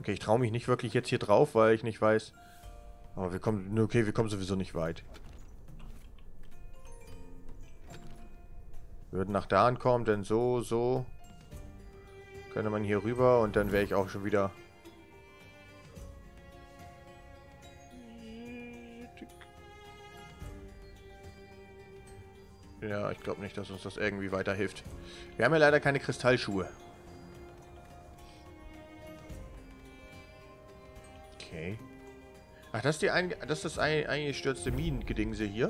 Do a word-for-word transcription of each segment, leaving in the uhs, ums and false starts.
Okay, ich traue mich nicht wirklich jetzt hier drauf, weil ich nicht weiß... Aber wir kommen... Okay, wir kommen sowieso nicht weit. Wir würden nach da ankommen, denn so, so... Könnte man hier rüber und dann wäre ich auch schon wieder... Ja, ich glaube nicht, dass uns das irgendwie weiterhilft. Wir haben ja leider keine Kristallschuhe. Okay. Ach, das ist die ein, das ist das ein, eingestürzte Minengedingse hier.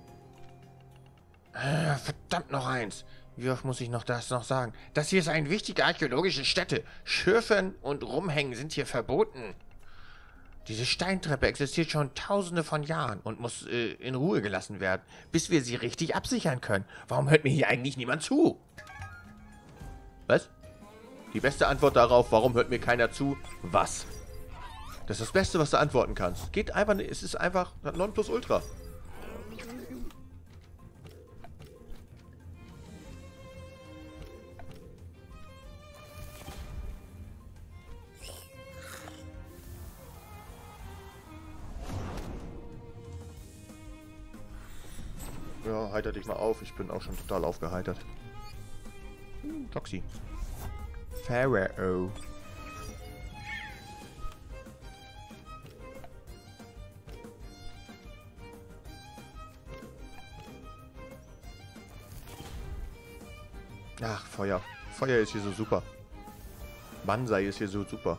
Äh, verdammt, noch eins. Wie oft muss ich noch das noch sagen? Das hier ist eine wichtige archäologische Stätte. Schürfen und Rumhängen sind hier verboten. Diese Steintreppe existiert schon tausende von Jahren und muss äh, in Ruhe gelassen werden, bis wir sie richtig absichern können. Warum hört mir hier eigentlich niemand zu? Was? Die beste Antwort darauf, warum hört mir keiner zu? Was? Das ist das Beste, was du antworten kannst. Geht einfach, es ist einfach Nonplusultra. Ja, heiter dich mal auf. Ich bin auch schon total aufgeheitert. Hm, Toxi. Pharaoh. Ach, Feuer. Feuer ist hier so super. Banzai ist hier so super.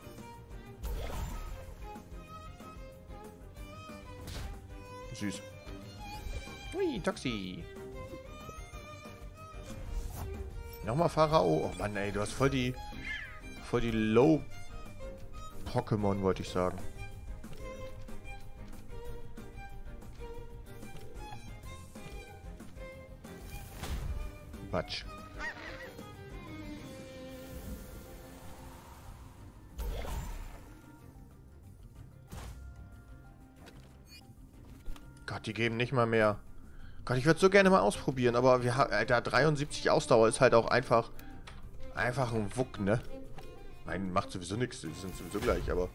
Süß. Ui, Toxi. Nochmal Pharao. Oh Mann, ey, du hast voll die... Voll die Low-Pokémon, wollte ich sagen. Batsch. Gott, die geben nicht mal mehr... Gott, ich würde so gerne mal ausprobieren, aber wir haben, Alter, dreiundsiebzig Ausdauer ist halt auch einfach, einfach ein Wuck, ne? Nein, macht sowieso nichts, die sind sowieso gleich, aber...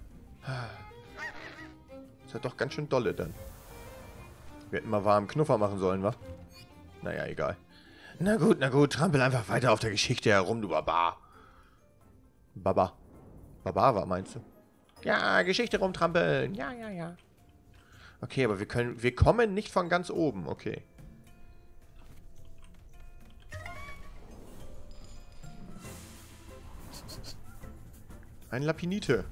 Ist halt doch ganz schön dolle dann. Wir hätten mal warmen Knuffer machen sollen, wa? Naja, egal. Na gut, na gut, trampel einfach weiter auf der Geschichte herum, du Barbar. Baba. Barbar, meinst du? Ja, Geschichte rumtrampeln, ja, ja, ja. Okay, aber wir können... Wir kommen nicht von ganz oben. Okay. Ein Lapinite.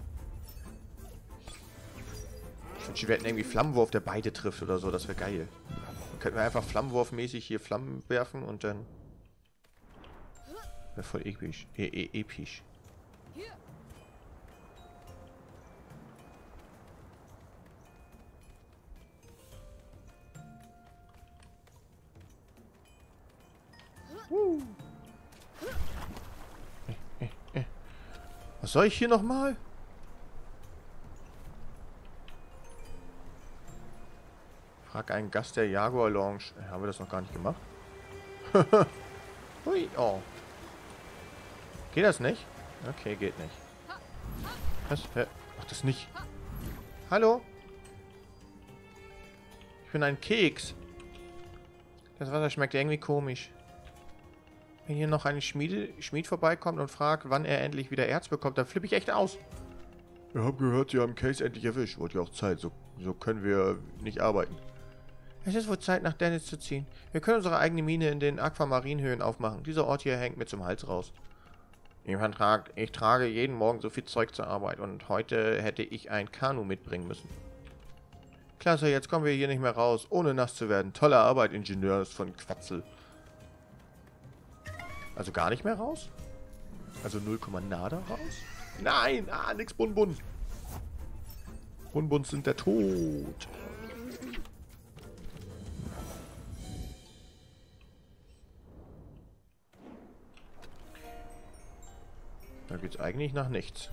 Ich wünsche, wir hätten irgendwie Flammenwurf, der beide trifft oder so. Das wäre geil. Dann könnten wir einfach Flammenwurfmäßig hier Flammen werfen und dann... Wäre voll episch. E e episch. Was soll ich hier nochmal? Frag einen Gast der Jaguar Lounge. Äh, haben wir das noch gar nicht gemacht? Hui, oh. Geht das nicht? Okay, geht nicht. Was? Ach, das nicht. Hallo? Ich bin ein Keks. Das Wasser schmeckt irgendwie komisch. Wenn hier noch ein Schmiede, Schmied vorbeikommt und fragt, wann er endlich wieder Erz bekommt, dann flippe ich echt aus. Wir haben gehört, Sie haben Case endlich erwischt. Wollt ja auch Zeit. So, so können wir nicht arbeiten. Es ist wohl Zeit, nach Dennis zu ziehen. Wir können unsere eigene Mine in den Aquamarinhöhen aufmachen. Dieser Ort hier hängt mir zum Hals raus. Jemand fragt, ich trage jeden Morgen so viel Zeug zur Arbeit und heute hätte ich ein Kanu mitbringen müssen. Klasse, jetzt kommen wir hier nicht mehr raus, ohne nass zu werden. Tolle Arbeit, Ingenieurs von Quatzel. Also gar nicht mehr raus? Also null Komma nada raus? Nein! Ah, nix Bunbun. Bunbuns sind der Tod. Da geht's eigentlich nach nichts.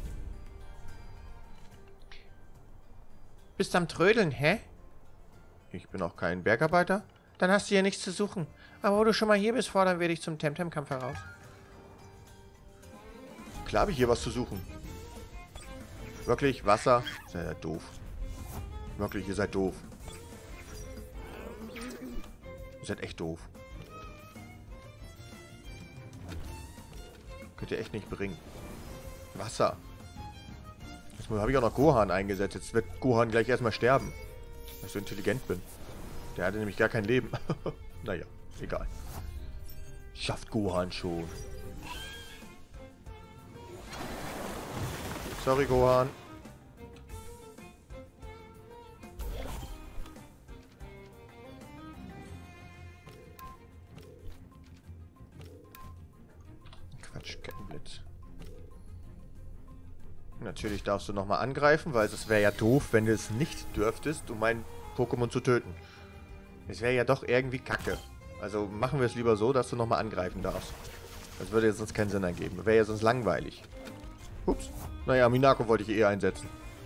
Bist am Trödeln, hä? Ich bin auch kein Bergarbeiter. Dann hast du hier nichts zu suchen. Aber wo du schon mal hier bist, fordern wir dich zum Temtem-Kampf heraus. Klar habe ich hier was zu suchen. Wirklich, Wasser? Ist ja doof. Wirklich, ihr seid doof. Ihr seid echt doof. Könnt ihr echt nicht bringen. Wasser. Jetzt habe ich auch noch Gohan eingesetzt. Jetzt wird Gohan gleich erstmal sterben. Weil ich so intelligent bin. Der hatte nämlich gar kein Leben. Naja, egal. Schafft Gohan schon. Sorry, Gohan. Quatsch, Kettenblitz. Natürlich darfst du nochmal angreifen, weil es wäre ja doof, wenn du es nicht dürftest, um mein Pokémon zu töten. Es wäre ja doch irgendwie kacke. Also machen wir es lieber so, dass du nochmal angreifen darfst. Das würde jetzt sonst keinen Sinn ergeben. Wäre ja sonst langweilig. Ups. Naja, Minako wollte ich eh einsetzen.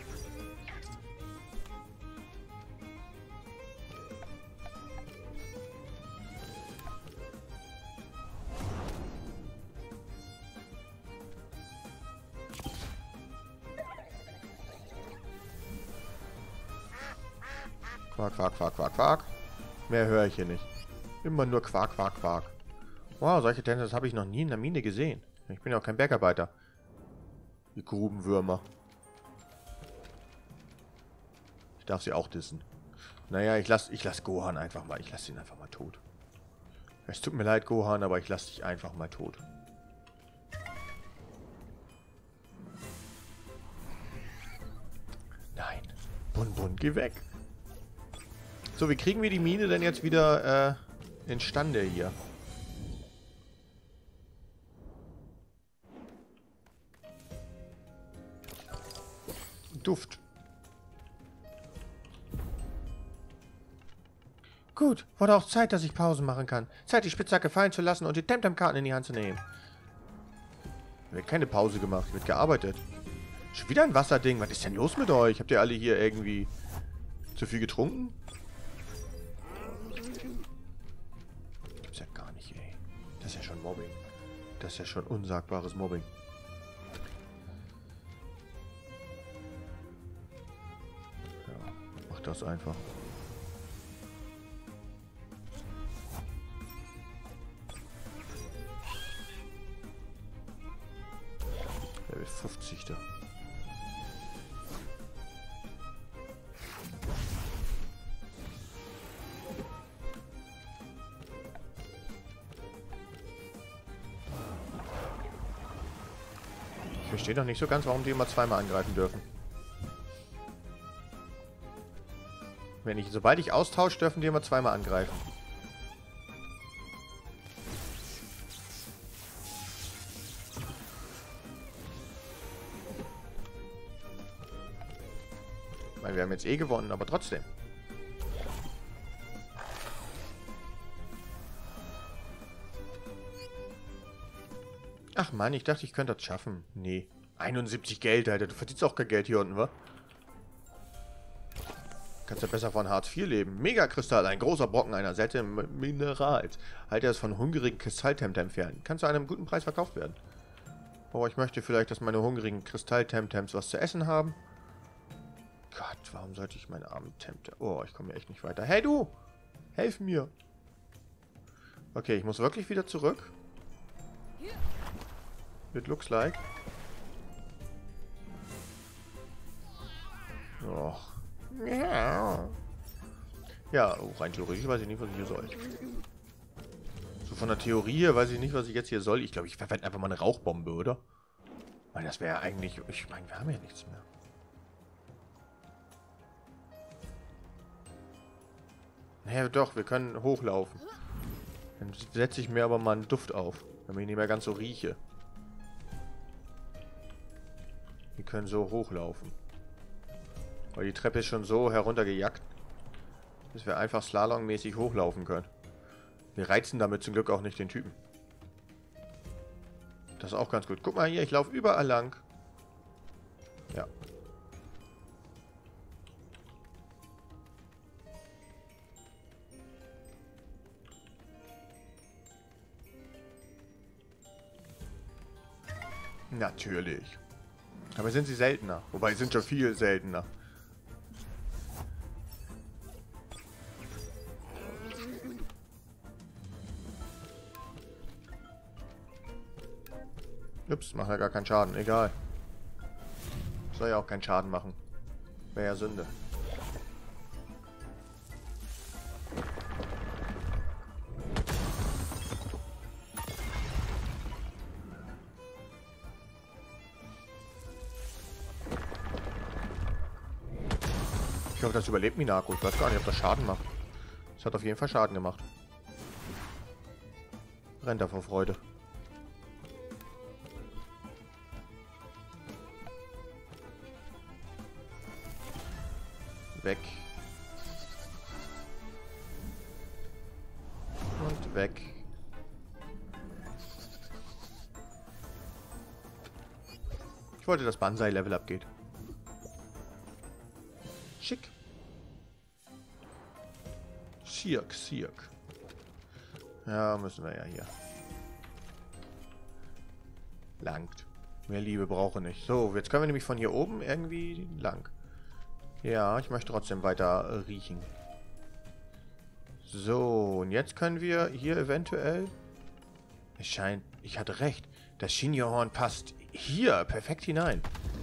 Quark, Quark, Quark, Quark, Quark. Mehr höre ich hier nicht. Immer nur Quark, Quark, Quark. Wow, solche Tänze habe ich noch nie in der Mine gesehen. Ich bin ja auch kein Bergarbeiter. Die Grubenwürmer. Ich darf sie auch dissen. Naja, ich lasse ich lass Gohan einfach mal. Ich lasse ihn einfach mal tot. Es tut mir leid, Gohan, aber ich lasse dich einfach mal tot. Nein. Bun Bun, geh weg. So, wie kriegen wir die Mine denn jetzt wieder äh, instande hier? Duft. Gut, wurde auch Zeit, dass ich Pausen machen kann. Zeit, die Spitzhacke fallen zu lassen und die Temtem-Karten in die Hand zu nehmen. Wird keine Pause gemacht, wird gearbeitet. Schon wieder ein Wasserding. Was ist denn los mit euch? Habt ihr alle hier irgendwie zu viel getrunken? Gibt's ja gar nicht, ey. Das ist ja schon Mobbing. Das ist ja schon unsagbares Mobbing. Ja, mach das einfach. Level fünfzig da. Ich verstehe doch nicht so ganz, warum die immer zweimal angreifen dürfen. Wenn ich, sobald ich austausche, dürfen die immer zweimal angreifen. Ich meine, wir haben jetzt eh gewonnen, aber trotzdem. Ach Mann, ich dachte, ich könnte das schaffen. Nee. einundsiebzig Geld, Alter. Du verdienst auch kein Geld hier unten, wa? Kannst ja besser von Hartz vier leben. Megakristall, ein großer Brocken einer seltenen Minerals. Halte es von hungrigen Kristalltemtem entfernen. Kann zu einem guten Preis verkauft werden. Oh, ich möchte vielleicht, dass meine hungrigen Kristalltemtems was zu essen haben. Gott, warum sollte ich meine armen Temtem... Oh, ich komme hier echt nicht weiter. Hey, du! Helf mir! Okay, ich muss wirklich wieder zurück. It looks like. Och. Ja. Ja, oh, rein theoretisch weiß ich nicht, was ich hier soll. So von der Theorie her weiß ich nicht, was ich jetzt hier soll. Ich glaube, ich verwende einfach mal eine Rauchbombe, oder? Weil das wäre ja eigentlich... Ich meine, wir haben ja nichts mehr. Naja, doch, wir können hochlaufen. Dann setze ich mir aber mal einen Duft auf, damit ich nicht mehr ganz so rieche. Wir können so hochlaufen. Weil die Treppe ist schon so heruntergejackt, dass wir einfach slalommäßig hochlaufen können. Wir reizen damit zum Glück auch nicht den Typen. Das ist auch ganz gut. Guck mal hier, ich laufe überall lang. Ja. Natürlich. Aber sind sie seltener. Wobei, sie sind schon viel seltener. Ups, macht ja gar keinen Schaden. Egal. Soll ja auch keinen Schaden machen. Wäre ja Sünde. Ich hoffe, das überlebt Minako. Ich weiß gar nicht, ob das Schaden macht. Das hat auf jeden Fall Schaden gemacht. Rennt er vor Freude. Weg. Und weg. Ich wollte, dass Banzai Level Up geht. Schick. Sirk, Sirk. Ja, müssen wir ja hier. Langt. Mehr Liebe brauche nicht. So, jetzt können wir nämlich von hier oben irgendwie lang. Ja, ich möchte trotzdem weiter riechen. So, und jetzt können wir hier eventuell... Es scheint... Ich hatte recht. Das Shinjo-Horn passt hier perfekt hinein.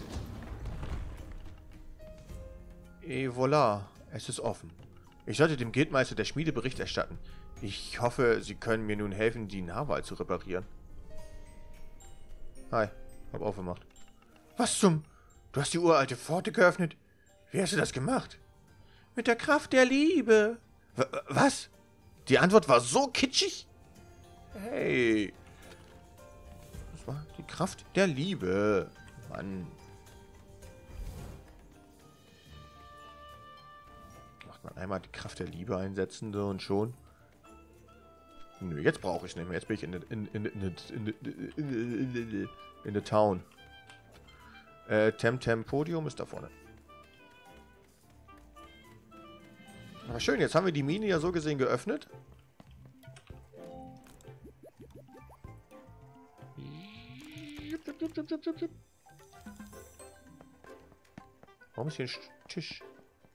Et voilà. Es ist offen. Ich sollte dem Guildmeister der Schmiede Bericht erstatten. Ich hoffe, Sie können mir nun helfen, die Narwal zu reparieren. Hi. Hab aufgemacht. Was zum... Du hast die uralte Pforte geöffnet? Wie hast du das gemacht? Mit der Kraft der Liebe. W was? Die Antwort war so kitschig? Hey. Das war die Kraft der Liebe. Mann. Macht man einmal die Kraft der Liebe einsetzen so und schon. Nö, jetzt brauche ich nicht mehr. Jetzt bin ich in der in, in, in, in, in, in, in, in der Town. Äh, Temtem Podium ist da vorne. Aber schön, jetzt haben wir die Mine ja so gesehen geöffnet. Warum ist hier ein Tisch?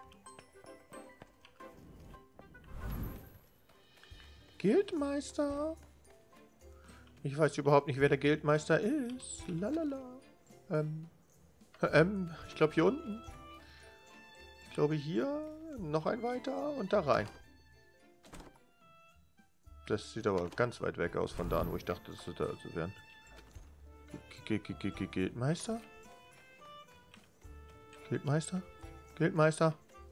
Guildmeister? Ich weiß überhaupt nicht, wer der Guildmeister ist. Lalala. Ähm. Ähm, ich glaube hier unten. Ich glaube hier noch ein weiter und da rein. Das sieht aber ganz weit weg aus von da, wo ich dachte, dass es da also wären. Guildmeister? Guildmeister? Guildmeister?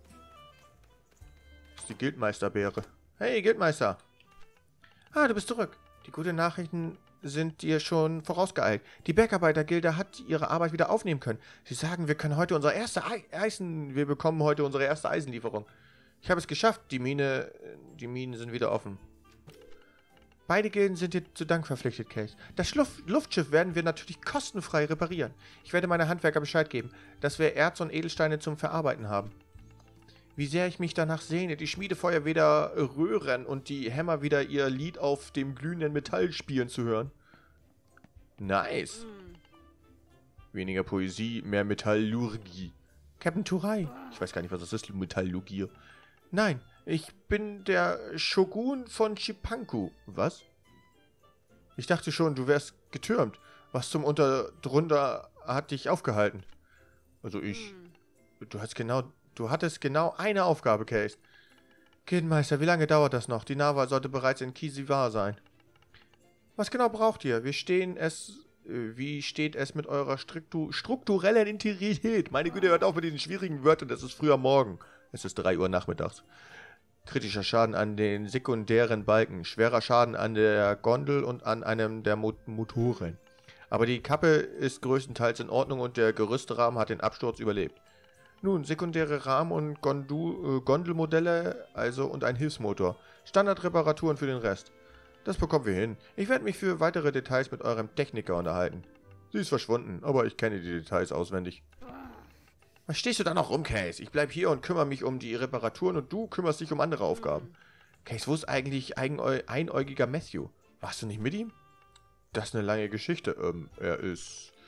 Das ist die Guildmeisterbeere. Hey, Guildmeister! Ah, du bist zurück. Die guten Nachrichten sind dir schon vorausgeeilt. Die Bergarbeitergilde hat ihre Arbeit wieder aufnehmen können. Sie sagen, wir können heute unsere erste Ei Eisen... Wir bekommen heute unsere erste Eisenlieferung. Ich habe es geschafft. Die Mine... Die Minen sind wieder offen. Beide Gilden sind dir zu Dank verpflichtet, Case. Das Luft Luftschiff werden wir natürlich kostenfrei reparieren. Ich werde meine Handwerker Bescheid geben, dass wir Erz und Edelsteine zum Verarbeiten haben. Wie sehr ich mich danach sehne, die Schmiedefeuer wieder röhren und die Hämmer wieder ihr Lied auf dem glühenden Metall spielen zu hören. Nice. Weniger Poesie, mehr Metallurgie. Captain Turai. Ich weiß gar nicht, was das ist, Metallurgie. Nein, ich bin der Shogun von Chipanku. Was? Ich dachte schon, du wärst getürmt. Was zum Unter drunter hat dich aufgehalten? Also ich... Du hast genau... Du hattest genau eine Aufgabe, Case. Guildmeister, wie lange dauert das noch? Die Narwal sollte bereits in Kisivar sein. Was genau braucht ihr? Wir stehen es... Äh, wie steht es mit eurer Struktu strukturellen Integrität? Meine Güte, hört auf mit diesen schwierigen Wörtern. Das ist früher Morgen. Es ist drei Uhr nachmittags. Kritischer Schaden an den sekundären Balken. Schwerer Schaden an der Gondel und an einem der Mo Motoren. Aber die Kappe ist größtenteils in Ordnung und der Gerüstrahmen hat den Absturz überlebt. Nun, sekundäre Rahmen- und Gondu äh, Gondelmodelle, also und ein Hilfsmotor. Standardreparaturen für den Rest. Das bekommen wir hin. Ich werde mich für weitere Details mit eurem Techniker unterhalten. Sie ist verschwunden, aber ich kenne die Details auswendig. Was stehst du da noch rum, Case? Ich bleib hier und kümmere mich um die Reparaturen und du kümmerst dich um andere Aufgaben. Case, wo ist eigentlich Eigenäu einäugiger Matthew? Warst du nicht mit ihm? Das ist eine lange Geschichte. Ähm, er ist...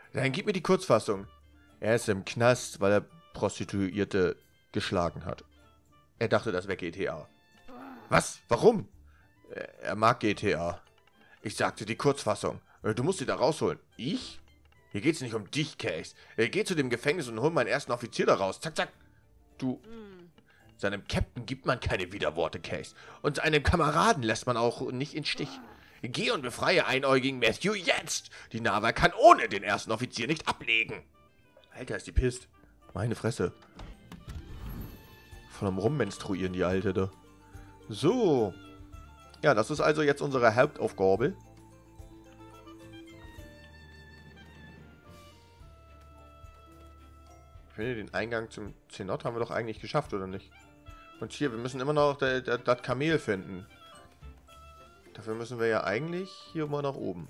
Dann gib mir die Kurzfassung. Er ist im Knast, weil er Prostituierte geschlagen hat. Er dachte, das wäre G T A. Was? Warum? Er mag G T A. Ich sagte die Kurzfassung. Du musst sie da rausholen. Ich? Hier geht's nicht um dich, Case. Geh zu dem Gefängnis und hol meinen ersten Offizier da raus. Zack, zack. Du... Seinem Captain gibt man keine Widerworte, Case. Und einem Kameraden lässt man auch nicht in Stich. Geh und befreie einäugigen Matthew jetzt! Die Naval kann ohne den ersten Offizier nicht ablegen. Alter, ist die pisst. Meine Fresse. Von einem Rummenstruieren, die Alte da. So. Ja, das ist also jetzt unsere Hauptaufgabe. Ich finde, den Eingang zum Zenot haben wir doch eigentlich geschafft, oder nicht? Und hier, wir müssen immer noch das Kamel finden. Dafür müssen wir ja eigentlich hier mal nach oben.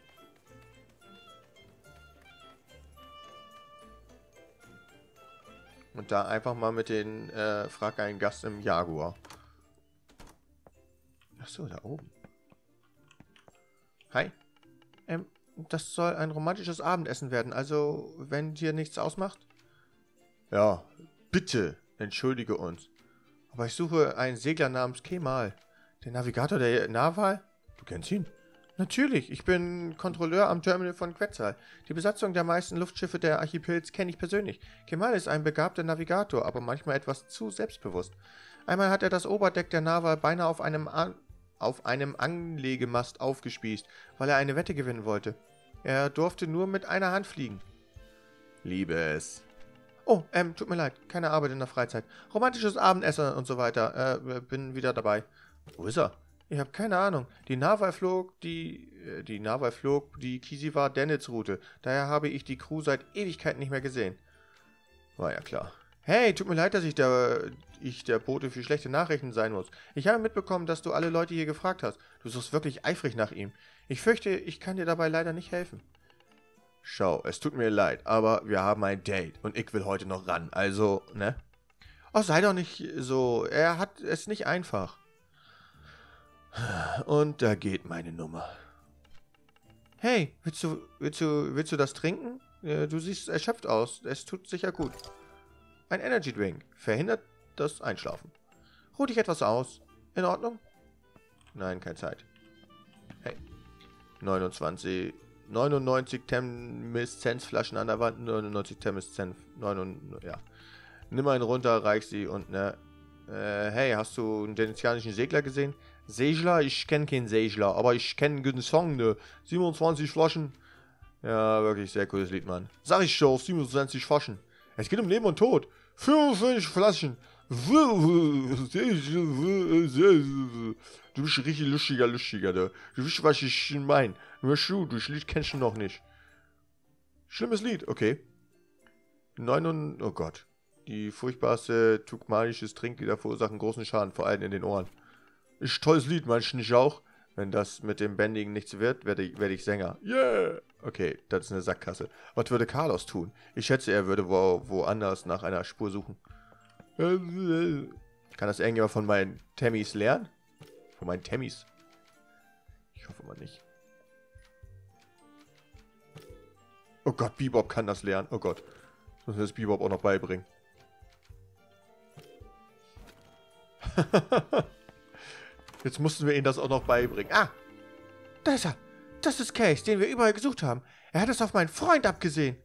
Und da einfach mal mit den, äh, frag einen Gast im Jaguar. Achso, da oben. Hi. Ähm, das soll ein romantisches Abendessen werden, also, wenn dir nichts ausmacht? Ja, bitte, entschuldige uns. Aber ich suche einen Segler namens Kemal. Den Navigator der Naval? Du kennst ihn? Natürlich, ich bin Kontrolleur am Terminal von Quetzal. Die Besatzung der meisten Luftschiffe der Archipels kenne ich persönlich. Kemal ist ein begabter Navigator, aber manchmal etwas zu selbstbewusst. Einmal hat er das Oberdeck der Naval beinahe auf einem, An auf einem Anlegemast aufgespießt, weil er eine Wette gewinnen wollte. Er durfte nur mit einer Hand fliegen. Liebe es. Oh, ähm, tut mir leid, keine Arbeit in der Freizeit. Romantisches Abendessen und so weiter. Äh, bin wieder dabei. Wo ist er? Ich habe keine Ahnung. Die Naval flog die, äh, die Naval flog die Kisiwa-Dennitz-Route. Daher habe ich die Crew seit Ewigkeiten nicht mehr gesehen. War ja klar. Hey, tut mir leid, dass ich der, ich der Bote für schlechte Nachrichten sein muss. Ich habe mitbekommen, dass du alle Leute hier gefragt hast. Du suchst wirklich eifrig nach ihm. Ich fürchte, ich kann dir dabei leider nicht helfen. Schau, es tut mir leid, aber wir haben ein Date und ich will heute noch ran, also, ne? Oh, sei doch nicht so, er hat es nicht einfach. Und da geht meine Nummer. Hey, willst du, willst du, willst du das trinken? Du siehst erschöpft aus, es tut sicher gut. Ein Energy Drink verhindert das Einschlafen. Ruh dich etwas aus. In Ordnung? Nein, keine Zeit. Hey, neunundzwanzig... neunundneunzig Thermeszenzflaschen an der Wand, neunundneunzig Thermeszenz, neunundneunzig, ja. Nimm einen runter, reich sie und ne, äh, hey, hast du einen venezianischen Segler gesehen? Segler? Ich kenne keinen Segler, aber ich kenne einen guten Song, ne, siebenundzwanzig Flaschen. Ja, wirklich sehr cooles Lied, Mann. Sag ich schon, siebenundzwanzig Flaschen. Es geht um Leben und Tod. fünfundfünfzig Flaschen. Du bist richtig lustiger, lustiger, du. Du weißt, was ich meine. Nur Schuh, du, das Lied kennst du noch nicht. Schlimmes Lied, okay. Neun und, oh Gott. Die furchtbarste turkmanisches Trinklieder verursachen großen Schaden, vor allem in den Ohren. Ist tolles Lied, meinst du nicht auch? Wenn das mit dem Bändigen nichts wird, werde ich, werde ich Sänger. Yeah! Okay, das ist eine Sackgasse. Was würde Carlos tun? Ich schätze, er würde wo, woanders nach einer Spur suchen. Kann das irgendjemand von meinen Tammys lernen? Von meinen Tammys? Ich hoffe mal nicht. Oh Gott, Bebop kann das lernen. Oh Gott. Muss mir das Bebop auch noch beibringen. Jetzt mussten wir ihm das auch noch beibringen. Ah! Da ist er! Das ist Case, den wir überall gesucht haben. Er hat es auf meinen Freund abgesehen.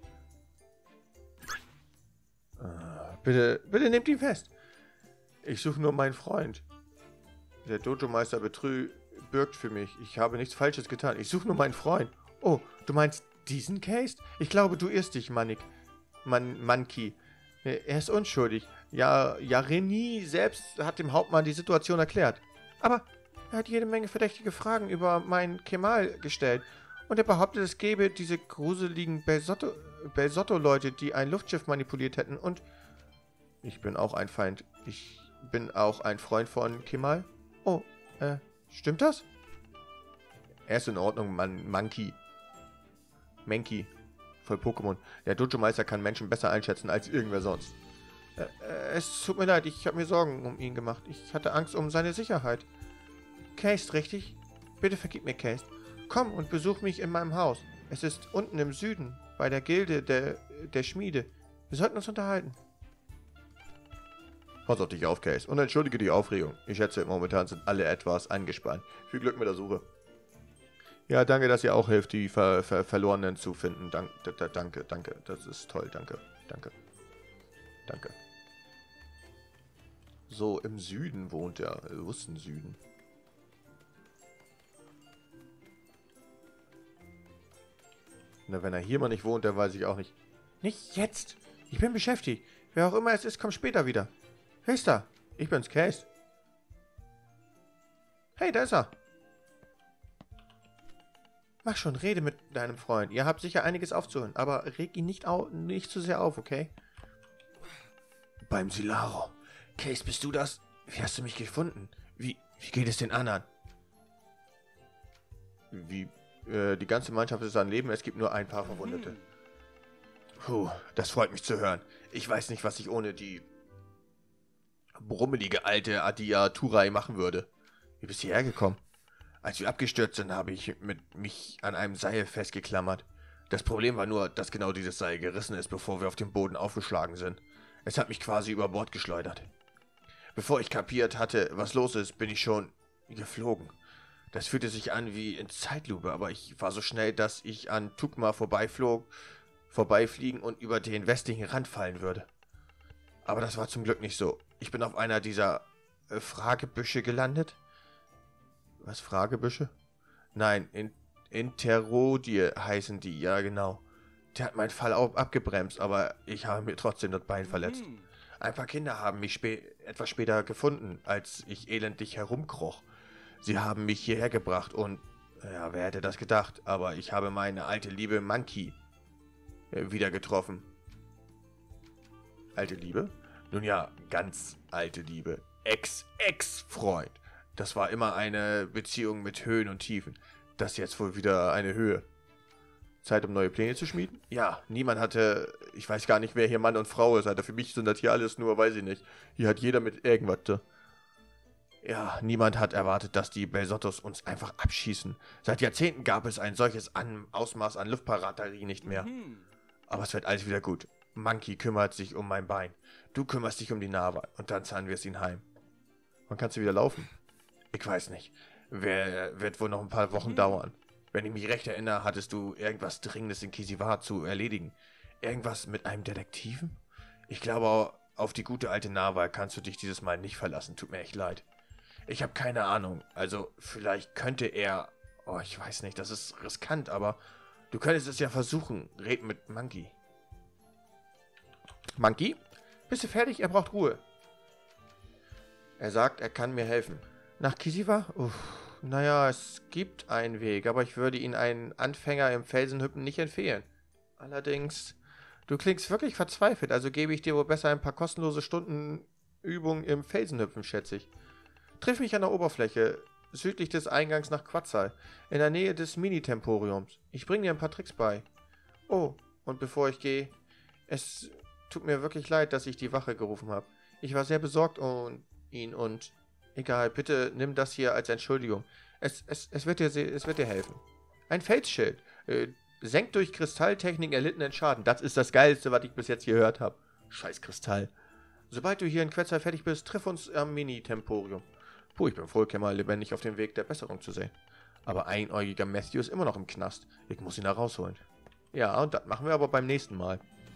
Ah, bitte, bitte nehmt ihn fest. Ich suche nur meinen Freund. Der Dojo-Meister betrü bürgt für mich. Ich habe nichts Falsches getan. Ich suche nur meinen Freund. Oh, du meinst diesen Case? Ich glaube, du irrst dich, Manik. Man, Monkey. Er ist unschuldig. Ja, ja, Reni selbst hat dem Hauptmann die Situation erklärt. Aber er hat jede Menge verdächtige Fragen über meinen Kemal gestellt. Und er behauptet, es gäbe diese gruseligen Belsotto-Leute, die ein Luftschiff manipuliert hätten. Und ich bin auch ein Feind. Ich bin auch ein Freund von Kemal. Oh, äh, stimmt das? Er ist in Ordnung, Mann, Monkey. Mankey. Voll Pokémon. Der Dojo-Meister kann Menschen besser einschätzen als irgendwer sonst. Äh, äh, es tut mir leid, ich habe mir Sorgen um ihn gemacht. Ich hatte Angst um seine Sicherheit. Case, richtig? Bitte vergib mir, Case. Komm und besuch mich in meinem Haus. Es ist unten im Süden, bei der Gilde der, der Schmiede. Wir sollten uns unterhalten. Pass auf dich auf, Case. Und entschuldige die Aufregung. Ich schätze, momentan sind alle etwas angespannt. Viel Glück mit der Suche. Ja, danke, dass ihr auch hilft, die Ver Ver Verlorenen zu finden. Dank danke, danke. Das ist toll. Danke, danke. Danke. So, im Süden wohnt er. Wo ist im Süden? Na, wenn er hier mal nicht wohnt, dann weiß ich auch nicht. Nicht jetzt. Ich bin beschäftigt. Wer auch immer es ist, kommt später wieder. Wer ist da? Ich bin's, Case. Hey, da ist er. Mach schon, rede mit deinem Freund. Ihr habt sicher einiges aufzuhören, aber reg ihn nicht, au nicht zu sehr auf, okay? Beim Silaro. Case, bist du das? Wie hast du mich gefunden? Wie, wie geht es den anderen? Wie, äh, die ganze Mannschaft ist am Leben, es gibt nur ein paar Verwundete. Puh, das freut mich zu hören. Ich weiß nicht, was ich ohne die brummelige alte Adia Turai machen würde. Wie bist du hierher gekommen? Als wir abgestürzt sind, habe ich mit mich an einem Seil festgeklammert. Das Problem war nur, dass genau dieses Seil gerissen ist, bevor wir auf dem Boden aufgeschlagen sind. Es hat mich quasi über Bord geschleudert. Bevor ich kapiert hatte, was los ist, bin ich schon geflogen. Das fühlte sich an wie in Zeitlupe, aber ich war so schnell, dass ich an Tukma vorbeiflog, vorbeifliegen und über den westlichen Rand fallen würde. Aber das war zum Glück nicht so. Ich bin auf einer dieser äh, Fragebüsche gelandet. Was, Fragebüsche? Nein, in, Interodie heißen die, ja genau. Der hat meinen Fall auch abgebremst, aber ich habe mir trotzdem das Bein verletzt. Mhm. Ein paar Kinder haben mich spä etwas später gefunden, als ich elendlich herumkroch. Sie haben mich hierher gebracht und, ja, wer hätte das gedacht, aber ich habe meine alte Liebe Monkey äh, wieder getroffen. Alte Liebe? Nun ja, ganz alte Liebe. Ex-Ex-Freund. Das war immer eine Beziehung mit Höhen und Tiefen. Das ist jetzt wohl wieder eine Höhe. Zeit, um neue Pläne zu schmieden? Ja, niemand hatte... Ich weiß gar nicht, wer hier Mann und Frau ist, Alter. Für mich sind das hier alles nur, weiß ich nicht. Hier hat jeder mit irgendwas. Ja, niemand hat erwartet, dass die Belsottos uns einfach abschießen. Seit Jahrzehnten gab es ein solches an Ausmaß an Luftpiraterie nicht mehr. Aber es wird alles wieder gut. Monkey kümmert sich um mein Bein. Du kümmerst dich um die Narwal. Und dann zahlen wir es ihn heim. Wann kannst du wieder laufen? Ich weiß nicht. Wer wird wohl noch ein paar Wochen dauern. Wenn ich mich recht erinnere, hattest du irgendwas Dringendes in Kisivar zu erledigen. Irgendwas mit einem Detektiven? Ich glaube, auf die gute alte Narwal kannst du dich dieses Mal nicht verlassen. Tut mir echt leid. Ich habe keine Ahnung. Also, vielleicht könnte er... Oh, ich weiß nicht, das ist riskant, aber... Du könntest es ja versuchen. Red mit Monkey. Monkey? Bist du fertig? Er braucht Ruhe. Er sagt, er kann mir helfen. Nach Kisivar? Uff. Naja, es gibt einen Weg, aber ich würde ihn einen Anfänger im Felsenhüppen nicht empfehlen. Allerdings, du klingst wirklich verzweifelt, also gebe ich dir wohl besser ein paar kostenlose Stunden Übung im Felsenhüpfen, schätze ich. Triff mich an der Oberfläche, südlich des Eingangs nach Quetzal, in der Nähe des Mini-Temporiums. Ich bringe dir ein paar Tricks bei. Oh, und bevor ich gehe, es tut mir wirklich leid, dass ich die Wache gerufen habe. Ich war sehr besorgt um ihn und... Egal, bitte nimm das hier als Entschuldigung. Es, es, es, wird, dir, es wird dir helfen. Ein Felsschild. Äh, senkt durch Kristalltechnik erlittenen Schaden. Das ist das Geilste, was ich bis jetzt gehört habe. Scheiß Kristall. Sobald du hier in Quetzal fertig bist, triff uns am Mini-Temporium. Puh, ich bin froh, mal lebendig auf dem Weg der Besserung zu sehen. Aber einäugiger Matthew ist immer noch im Knast. Ich muss ihn da rausholen. Ja, und das machen wir aber beim nächsten Mal.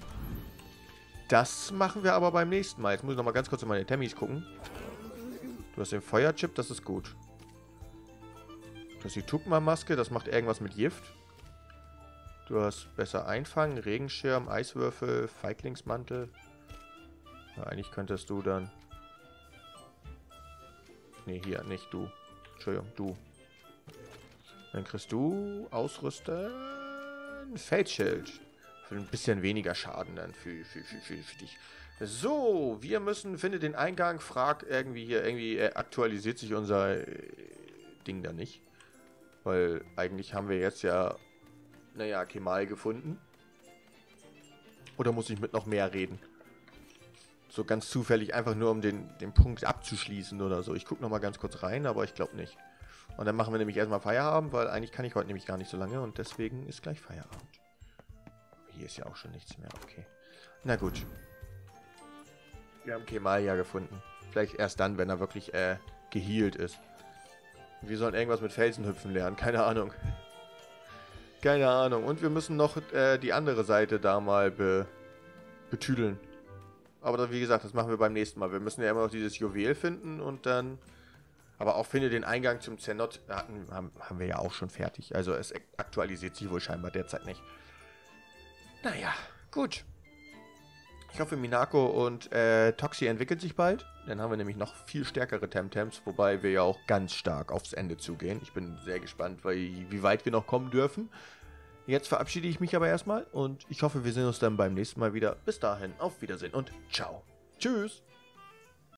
Das machen wir aber beim nächsten Mal. Jetzt muss ich noch mal ganz kurz in meine Temmis gucken. Du hast den Feuerchip, das ist gut. Du hast die Tukma-Maske, das macht irgendwas mit Gift. Du hast besser einfangen, Regenschirm, Eiswürfel, Feiglingsmantel. Ja, eigentlich könntest du dann... Ne, hier, nicht du. Entschuldigung, du. Dann kriegst du Ausrüsten, Feldschild. Für ein bisschen weniger Schaden dann für, für, für, für, für dich. So, wir müssen, finde den Eingang, frag irgendwie hier, irgendwie äh, aktualisiert sich unser äh, Ding da nicht. Weil eigentlich haben wir jetzt ja, naja, Kemal gefunden. Oder muss ich mit noch mehr reden? So ganz zufällig, einfach nur um den, den Punkt abzuschließen oder so. Ich gucke nochmal ganz kurz rein, aber ich glaube nicht. Und dann machen wir nämlich erstmal Feierabend, weil eigentlich kann ich heute nämlich gar nicht so lange und deswegen ist gleich Feierabend. Hier hier ist ja auch schon nichts mehr. Okay. Na gut. Wir haben Kemalia gefunden. Vielleicht erst dann, wenn er wirklich äh, gehealt ist. Wir sollen irgendwas mit Felsen hüpfen lernen. Keine Ahnung. Keine Ahnung. Und wir müssen noch äh, die andere Seite da mal be betüdeln. Aber das, wie gesagt, das machen wir beim nächsten Mal. Wir müssen ja immer noch dieses Juwel finden und dann... Aber auch finde den Eingang zum Zenot hatten, haben, haben wir ja auch schon fertig. Also es aktualisiert sich wohl scheinbar derzeit nicht. Naja, gut. Ich hoffe, Minako und äh, Toxie entwickeln sich bald. Dann haben wir nämlich noch viel stärkere Temtems, wobei wir ja auch ganz stark aufs Ende zugehen. Ich bin sehr gespannt, weil, wie weit wir noch kommen dürfen. Jetzt verabschiede ich mich aber erstmal und ich hoffe, wir sehen uns dann beim nächsten Mal wieder. Bis dahin, auf Wiedersehen und ciao. Tschüss.